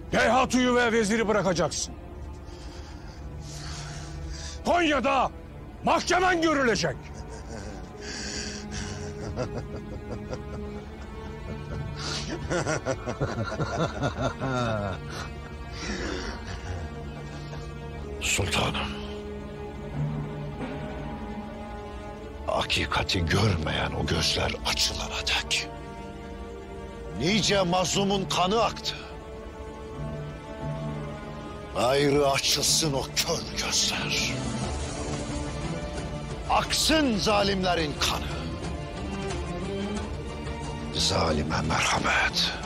Beyhatu'yu ve veziri bırakacaksın. Konya'da mahkemen görülecek. Sultanım. Hakikati görmeyen o gözler açılana dek nice mazlumun kanı aktı. Ayrı açılsın o kör gözler. Aksın zalimlerin kanı. Zalime merhamet.